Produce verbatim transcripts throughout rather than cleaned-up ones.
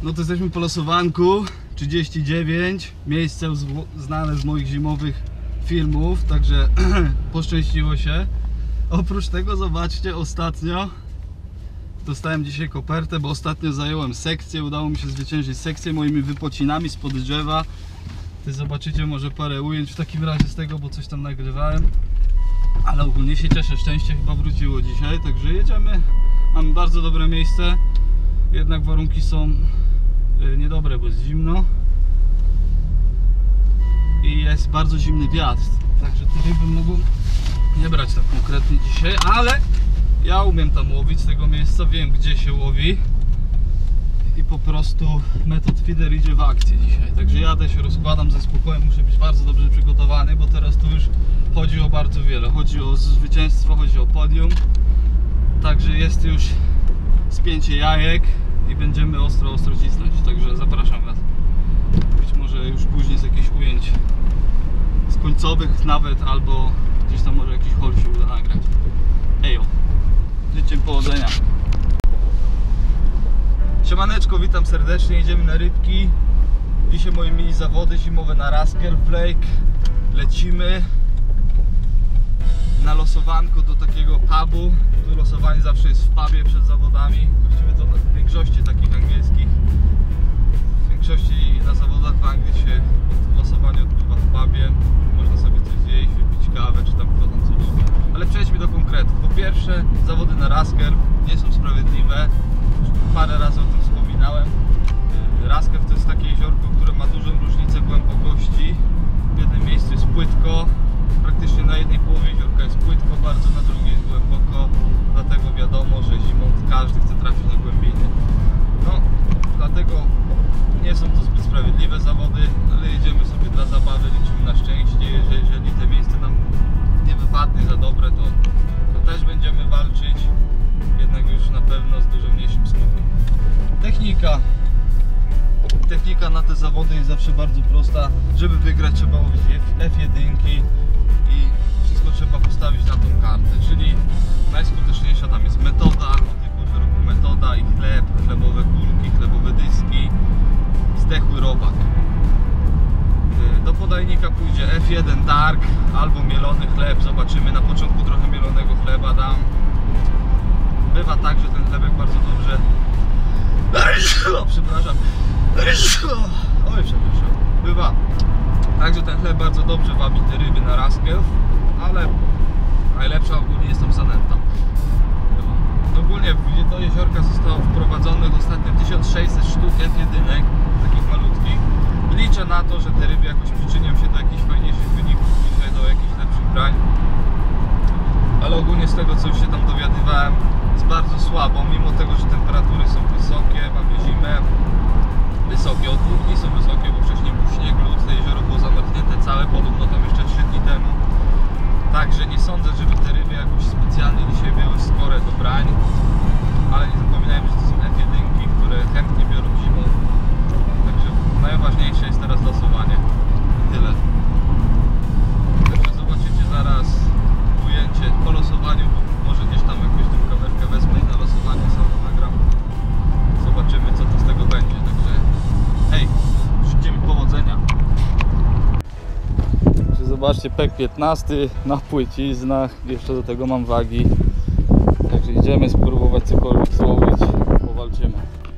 No to jesteśmy po losowanku trzydzieści dziewięć, miejsce znane z moich zimowych filmów, także poszczęściło się. Oprócz tego zobaczcie, ostatnio dostałem dzisiaj kopertę, bo ostatnio zająłem sekcję, udało mi się zwyciężyć sekcję moimi wypocinami spod drzewa. Ty zobaczycie może parę ujęć w takim razie z tego, bo coś tam nagrywałem. Ale ogólnie się cieszę, szczęście chyba wróciło dzisiaj, także jedziemy. Mamy bardzo dobre miejsce, jednak warunki są niedobre, bo jest zimno i jest bardzo zimny wiatr, także tutaj bym mógł nie brać tak konkretnie dzisiaj, ale ja umiem tam łowić z tego miejsca, wiem gdzie się łowi i po prostu Method Feeder idzie w akcję dzisiaj, także jadę, się rozkładam ze spokojem, muszę być bardzo dobrze przygotowany, bo teraz tu już chodzi o bardzo wiele, chodzi o zwycięstwo, chodzi o podium, także jest już spięcie jajek i będziemy ostro, ostro cisnąć, także zapraszam Was. Być może już później z jakichś ujęć z końcowych nawet, albo gdzieś tam może jakiś haul się uda nagrać. Ejo, życzę powodzenia. Siemaneczko, witam serdecznie, jedziemy na rybki. Dzisiaj moje mini zawody zimowe na Rascal Flake. Lecimy na losowanko do takiego pubu. Tu losowanie zawsze jest w pubie przed zawodami. Właściwie to w większości takich angielskich. W większości na zawodach w Anglii się losowanie odbywa w pubie. Można sobie coś zjeść, wypić kawę, czy tam kto tam co lubi. Ale przejdźmy do konkretów. Po pierwsze, zawody na Rascal nie są sprawiedliwe. Parę razy o tym wspominałem. Rascal to jest takie jeziorko, które ma dużą różnicę głębokości. W jednym miejscu jest płytko. Praktycznie na jednej połowie jeziorka jest płytko bardzo, na drugiej jest głęboko, dlatego wiadomo, że zimą każdy chce trafić na głębiny. No, dlatego nie są to zbyt sprawiedliwe zawody, ale jedziemy sobie dla zabawy, liczymy na szczęście, że jeżeli te miejsce nam nie wypadnie za dobre, to, to też będziemy walczyć, jednak już na pewno z dużo mniejszym skutkiem. Technika. Technika na te zawody jest zawsze bardzo prosta. Żeby wygrać, trzeba łowić F jeden i wszystko trzeba postawić na tą kartę, czyli najskuteczniejsza tam jest metoda, o tej porze roku metoda i chleb, chlebowe kulki, chlebowe dyski, zdechły robak. Do podajnika pójdzie F jeden Dark albo mielony chleb, zobaczymy, na początku trochę mielonego chleba dam. Bywa tak, że ten chlebek bardzo dobrze... O, przepraszam. Oj, przepraszam. Bywa. Także ten chleb bardzo dobrze wabi te ryby na Rascal, ale najlepsza ogólnie jest tam zanęta. Ogólnie do jeziorka zostało wprowadzonych ostatnio tysiąc sześćset sztuk F jeden, takich malutkich. Liczę na to, że te ryby jakoś przyczynią się do jakichś fajniejszych wyników, dzisiaj do jakichś lepszych brań. Ale ogólnie z tego, co już się tam dowiadywałem, jest bardzo słabo, mimo tego, że temperatury są wysokie, mamy zimę. Wysokie, od dwóch dni są wysokie, bo wcześniej był śnieg, lód, to jezioro było zamarznięte całe, podobno tam jeszcze trzy dni temu. Także nie sądzę, żeby te ryby jakoś specjalnie dzisiaj miały skore do brań. Ale nie zapominajmy, że to są F jeden, które chętnie biorą zimą. Także najważniejsze jest teraz losowanie. I tyle. Także zobaczycie zaraz ujęcie po losowaniu, bo może gdzieś tam jakąś tą kamerkę wezmę i na losowanie samo nagram. Zobaczymy, co to z tego będzie. Także hej, życzę mi powodzenia. Zobaczcie, P E K piętnaście na płyciznach, jeszcze do tego mam wagi. Także idziemy spróbować cokolwiek złowić, powalczymy.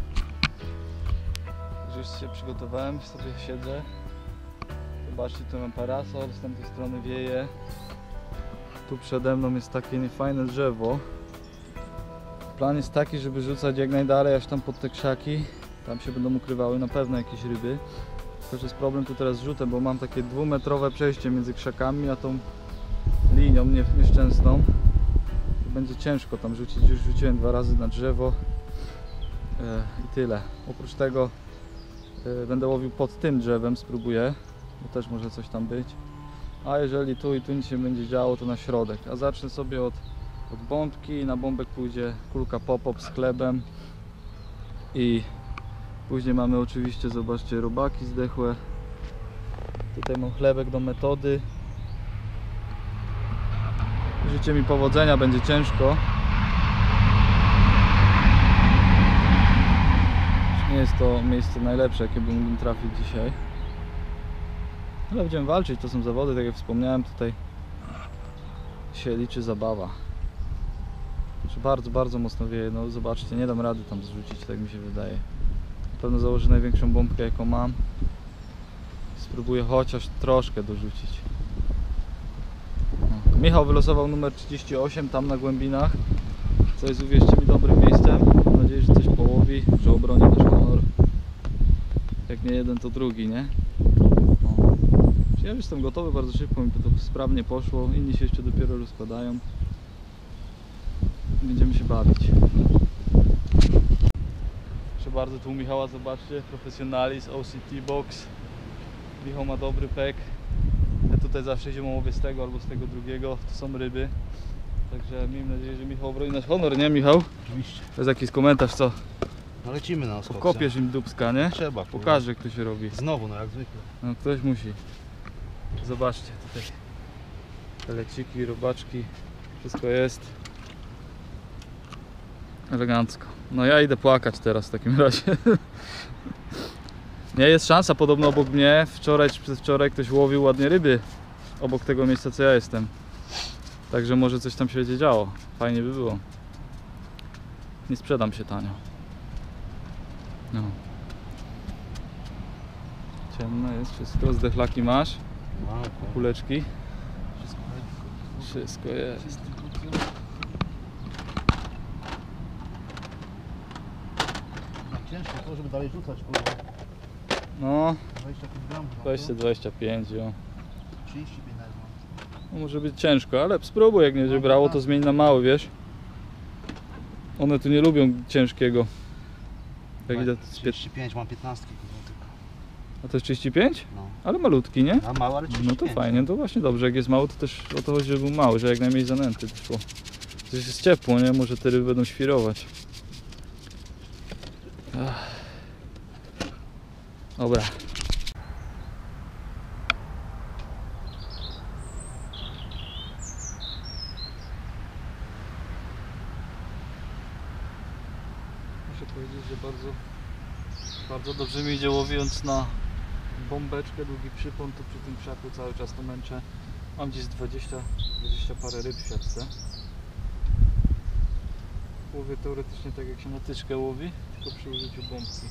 Już się przygotowałem, sobie siedzę. Zobaczcie, tu mam parasol, z tamtej strony wieje. Tu przede mną jest takie niefajne drzewo. Plan jest taki, żeby rzucać jak najdalej, aż tam pod te krzaki. Tam się będą ukrywały na pewno jakieś ryby. Tylko jest problem tu teraz z rzutem, bo mam takie dwumetrowe przejście między krzakami a tą linią nie, nieszczęsną. Będzie ciężko tam rzucić, już rzuciłem dwa razy na drzewo e, i tyle. Oprócz tego e, będę łowił pod tym drzewem, spróbuję, bo też może coś tam być. A jeżeli tu i tu nic się będzie działo, to na środek. A zacznę sobie od, od bombki i na bombek pójdzie kulka pop-up z chlebem. I później mamy oczywiście, zobaczcie, robaki zdechłe. Tutaj mam chlebek do metody. Życzę mi powodzenia, będzie ciężko. Nie jest to miejsce najlepsze, jakie bym mógł trafić dzisiaj. Ale będziemy walczyć, to są zawody, tak jak wspomniałem, tutaj się liczy zabawa. Znaczy bardzo, bardzo mocno wieje, no zobaczcie, nie dam rady tam zrzucić, tak mi się wydaje. Na pewno założę największą bombkę, jaką mam. Spróbuję chociaż troszkę dorzucić. No. Michał wylosował numer trzydzieści osiem tam na głębinach, co jest, uwierzcie mi, dobrym miejscem. Mam nadzieję, że coś połowi, że obroni nasz honor. Jak nie jeden, to drugi, nie? No. Ja już jestem gotowy, bardzo szybko mi to sprawnie poszło, inni się jeszcze dopiero rozkładają. Będziemy się bawić. Proszę bardzo, tu u Michała zobaczcie, profesjonalizm, O C T Box. Michał ma dobry pek. Ja tutaj zawsze zimą łowię z tego albo z tego drugiego, to są ryby. Także miejmy nadzieję, że Michał obroni nasz honor, nie Michał? Oczywiście. To jest jakiś komentarz, co? No lecimy na oskowce. Kopiesz im dupska, nie? Trzeba. Pokażę, jak to się robi. Znowu, no jak zwykle. No ktoś musi. Zobaczcie tutaj. Peleciki, robaczki, wszystko jest. Elegancko. No ja idę płakać teraz w takim razie. Nie, jest szansa, podobno obok mnie wczoraj czy przedwczoraj ktoś łowił ładnie ryby obok tego miejsca, co ja jestem. Także może coś tam się będzie działo. Fajnie by było. Nie sprzedam się tanio. No. Ciemno jest wszystko, zdechlaki masz, No, kuleczki, wszystko. wszystko jest. Ciężko to, żeby dalej rzucać, kurwa. No, dwadzieścia pięć gramów. dwadzieścia dwadzieścia pięć, jo. trzydzieści pięć nawet mam. No, może być ciężko, ale spróbuj, jak nie będzie brało, to zmień na mały, wiesz. One tu nie lubią ciężkiego. Jak ile to jest? trzydzieści pięć, mam piętnaście kurwa tylko. A to jest trzydzieści pięć? No. Ale malutki, nie? A mały, ale trzydzieści pięć. No to fajnie, to właśnie dobrze, jak jest mały, to też o to chodzi, żeby był mały, że jak najmniej zanęty wyszło. To jest ciepło, nie? Może te ryby będą świrować. Ach. Dobra. Muszę powiedzieć, że bardzo, bardzo dobrze mi idzie, łowiąc na bombeczkę, długi przypon, tu przy tym krzaku cały czas to męczę. Mam gdzieś dwadzieścia, dwadzieścia parę ryb w siatce. Łowię teoretycznie tak, jak się na tyczkę łowi, tylko przy użyciu bombki.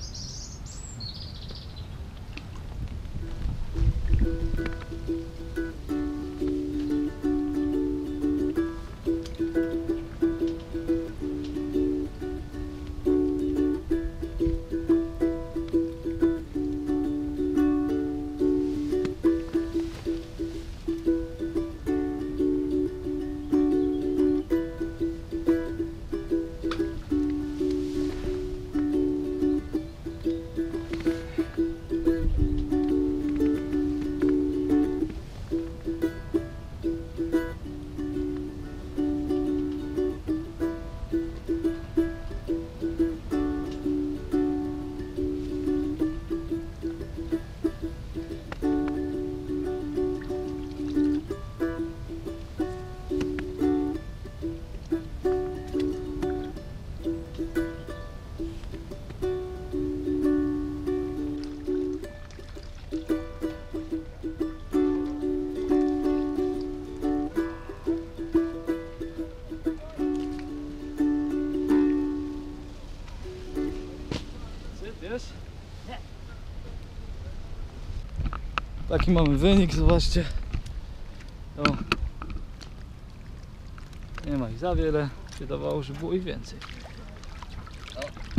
Taki mamy wynik, zobaczcie. O. Nie ma ich za wiele. Wydawało, że było ich więcej. O.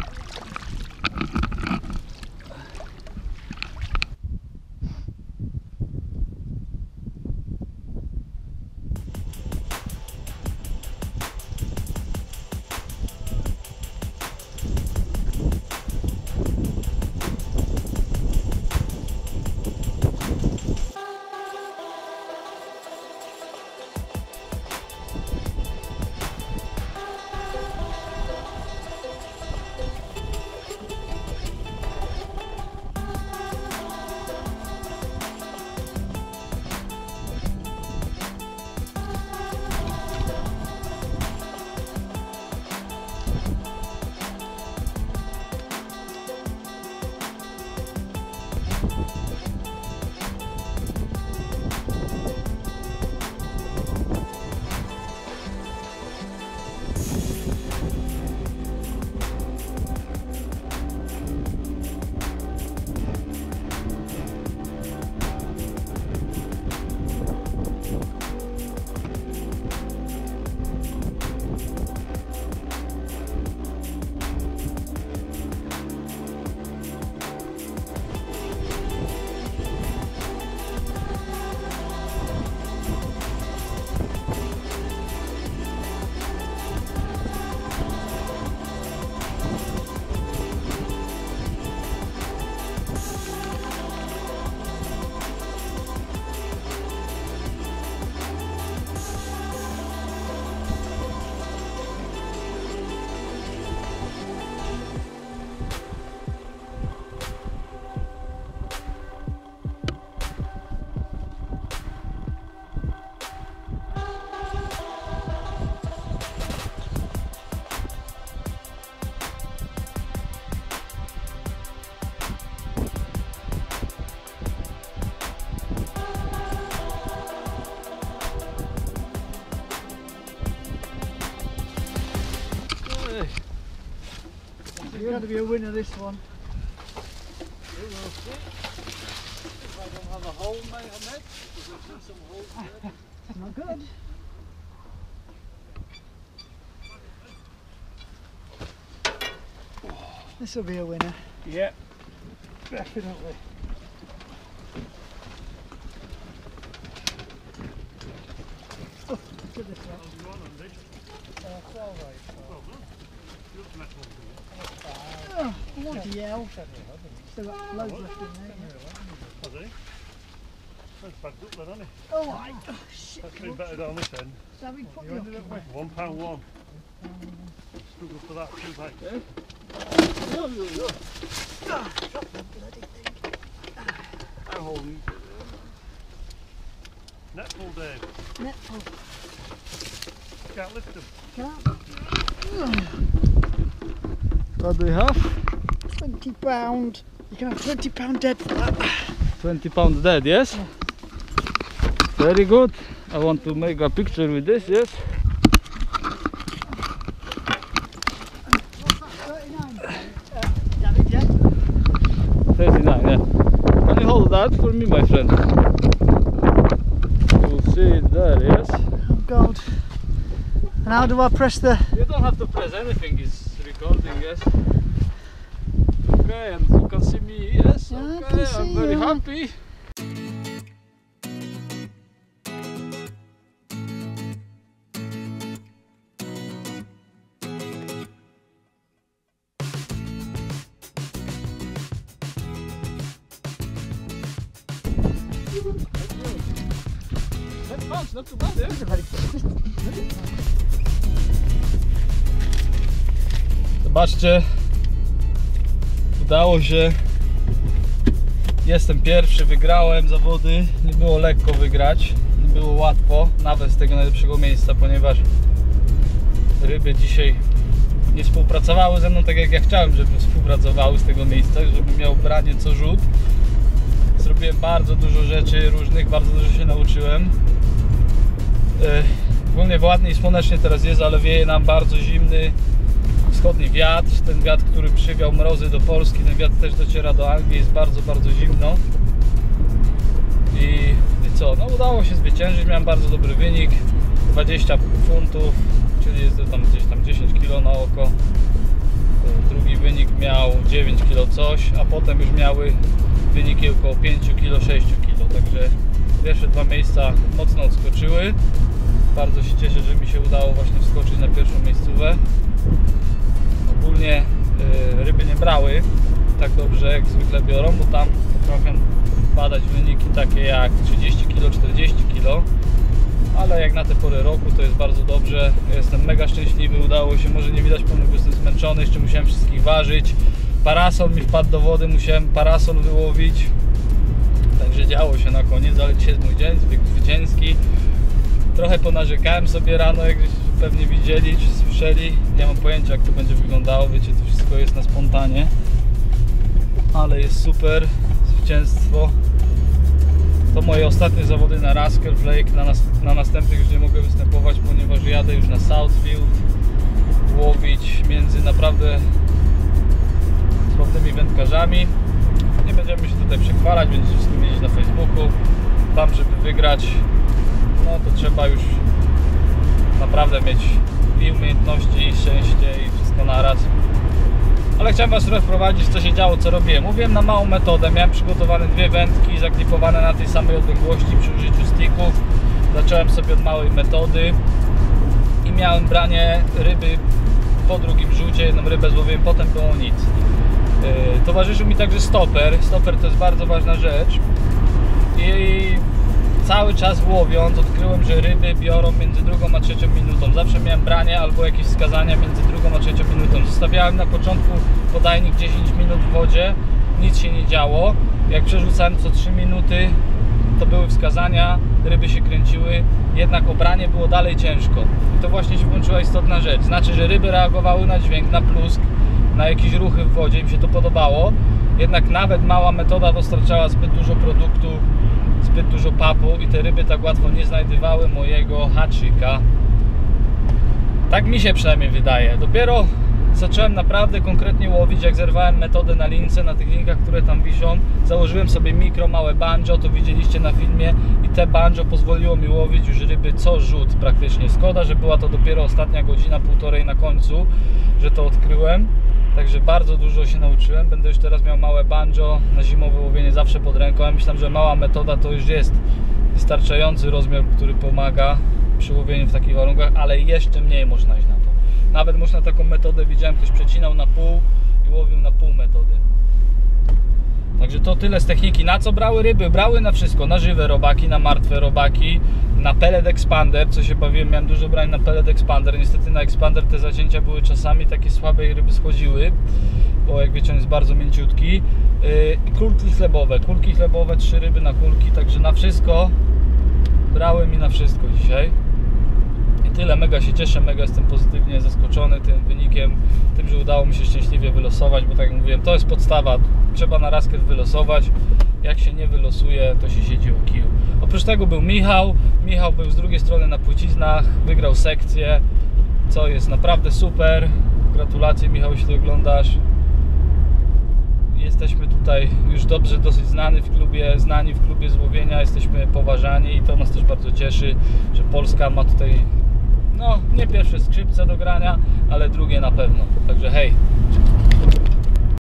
You're going to be a winner this one. You will see. If I don't have a hole in my net, because I've seen some holes there. Not good. This will be a winner. Yeah, definitely. Oh, look at this one. That's all right. Oh, bloody hell. Still got loads left in there. Has he? That's bagged up then, hasn't he? Oh, my oh, shit. That's been better down this end. So we put You ended up with one pound one. Struggle for that too, mate. Yeah. Ah, drop the bloody thing. I'm holding. Net full, Dave. Net full. Can't lift them. Can't. What do we have? twenty pound. You can have twenty pound dead for that. twenty pounds dead, yes? Yeah. Very good. I want to make a picture with this, yes? thirty-nine. Uh, David, yeah? thirty-nine, yeah. Can you hold that for me, my friend? You'll see it there, yes? Oh, God. And how do I press the... You don't have to press anything, it's recording, yes? Okay, and you can see me, yes? Yeah, I okay, can I'm see very you. happy. ten pounds, not too bad, yeah? Zobaczcie, udało się, jestem pierwszy, wygrałem zawody, nie było lekko wygrać, nie było łatwo, nawet z tego najlepszego miejsca, ponieważ ryby dzisiaj nie współpracowały ze mną tak jak ja chciałem, żeby współpracowały z tego miejsca, żeby miał branie co rzut. Zrobiłem bardzo dużo rzeczy różnych, bardzo dużo się nauczyłem. Ogólnie ładnie i słonecznie teraz jest, ale wieje nam bardzo zimny wschodni wiatr. Ten wiatr, który przywiał mrozy do Polski, ten wiatr też dociera do Anglii, jest bardzo, bardzo zimno. I, i co? No udało się zwyciężyć, miałem bardzo dobry wynik, dwadzieścia funtów, czyli jest to tam gdzieś tam dziesięć kilo na oko. Drugi wynik miał dziewięć kilo coś, a potem już miały wyniki około pięć kilo, sześć kilo, także pierwsze dwa miejsca mocno odskoczyły. Bardzo się cieszę, że mi się udało właśnie wskoczyć na pierwszą miejscówę. Ogólnie y, ryby nie brały tak dobrze jak zwykle biorą, bo tam potrafią padać wyniki takie jak trzydzieści kilo, czterdzieści kilo, ale jak na te pory roku to jest bardzo dobrze. Jestem mega szczęśliwy, udało się, może nie widać po mnie, bo jestem zmęczony, jeszcze musiałem wszystkich ważyć. Parasol mi wpadł do wody, musiałem parasol wyłowić. Także działo się na koniec, ale dzisiaj jest mój dzień zwycięski. Trochę ponarzekałem sobie rano, jak pewnie widzieli czy słyszeli. Nie mam pojęcia, jak to będzie wyglądało, wiecie, to wszystko jest na spontanie. Ale jest super, zwycięstwo. To moje ostatnie zawody na Rascal Lake. Na, nas, na następnych już nie mogę występować, ponieważ jadę już na Southfield łowić między naprawdę sławnymi wędkarzami. Nie będziemy się tutaj przechwalać, będziecie wszystko widzieć na Facebooku. Tam, żeby wygrać, no to trzeba już naprawdę mieć i umiejętności, i szczęście, i wszystko naraz. Ale chciałem Was trochę wprowadzić, co się działo, co robiłem. Mówiłem na małą metodę, miałem przygotowane dwie wędki zaklipowane na tej samej odległości przy użyciu sticków. Zacząłem sobie od małej metody i miałem branie ryby po drugim rzucie, jedną rybę złowiłem, potem było nic. Yy, towarzyszył mi także stoper. Stoper to jest bardzo ważna rzecz i cały czas łowiąc odkryłem, że ryby biorą między drugą a trzecią minutą. Zawsze miałem branie albo jakieś wskazania między drugą a trzecią minutą. Zostawiałem na początku podajnik dziesięć minut w wodzie, nic się nie działo. Jak przerzucałem co trzy minuty, to były wskazania, ryby się kręciły, jednak o branie było dalej ciężko. I to właśnie się włączyła istotna rzecz. Znaczy, że ryby reagowały na dźwięk, na plusk, na jakieś ruchy w wodzie, im się to podobało. Jednak nawet mała metoda dostarczała zbyt dużo produktu, zbyt dużo papu i te ryby tak łatwo nie znajdywały mojego haczyka. Tak mi się przynajmniej wydaje. Dopiero zacząłem naprawdę konkretnie łowić, jak zerwałem metodę na lince, na tych linkach, które tam wiszą. Założyłem sobie mikro, małe banjo, to widzieliście na filmie, i te banjo pozwoliło mi łowić już ryby co rzut praktycznie. Szkoda, że była to dopiero ostatnia godzina, półtorej na końcu, że to odkryłem. Także bardzo dużo się nauczyłem. Będę już teraz miał małe banjo na zimowe łowienie zawsze pod ręką. Ja myślę, że mała metoda to już jest wystarczający rozmiar, który pomaga przy łowieniu w takich warunkach, ale jeszcze mniej można iść na to. Nawet można taką metodę, widziałem, ktoś przecinał na pół i łowił na pół metody. Także to tyle z techniki. Na co brały ryby? Brały na wszystko. Na żywe robaki, na martwe robaki, na pellet expander, co się bawiłem, miałem dużo brań na pellet expander. Niestety na expander te zacięcia były czasami takie słabe i ryby schodziły, bo jak wiecie, on jest bardzo mięciutki. Yy, kulki chlebowe, kulki chlebowe, trzy ryby na kulki, także na wszystko brały mi na wszystko dzisiaj. I tyle, mega się cieszę, mega jestem pozytywnie zaskoczony tym wynikiem, tym, że udało mi się szczęśliwie wylosować, bo tak jak mówiłem, to jest podstawa, trzeba na rasket wylosować, jak się nie wylosuje, to się siedzi o kiju. Oprócz tego był Michał, Michał był z drugiej strony na płciznach, wygrał sekcję, co jest naprawdę super, gratulacje Michał, jeśli to oglądasz. Jesteśmy tutaj już dobrze, dosyć znani w klubie, znani w klubie złowienia, jesteśmy poważani i to nas też bardzo cieszy, że Polska ma tutaj, no nie pierwsze skrzypce do grania, ale drugie na pewno. Także hej!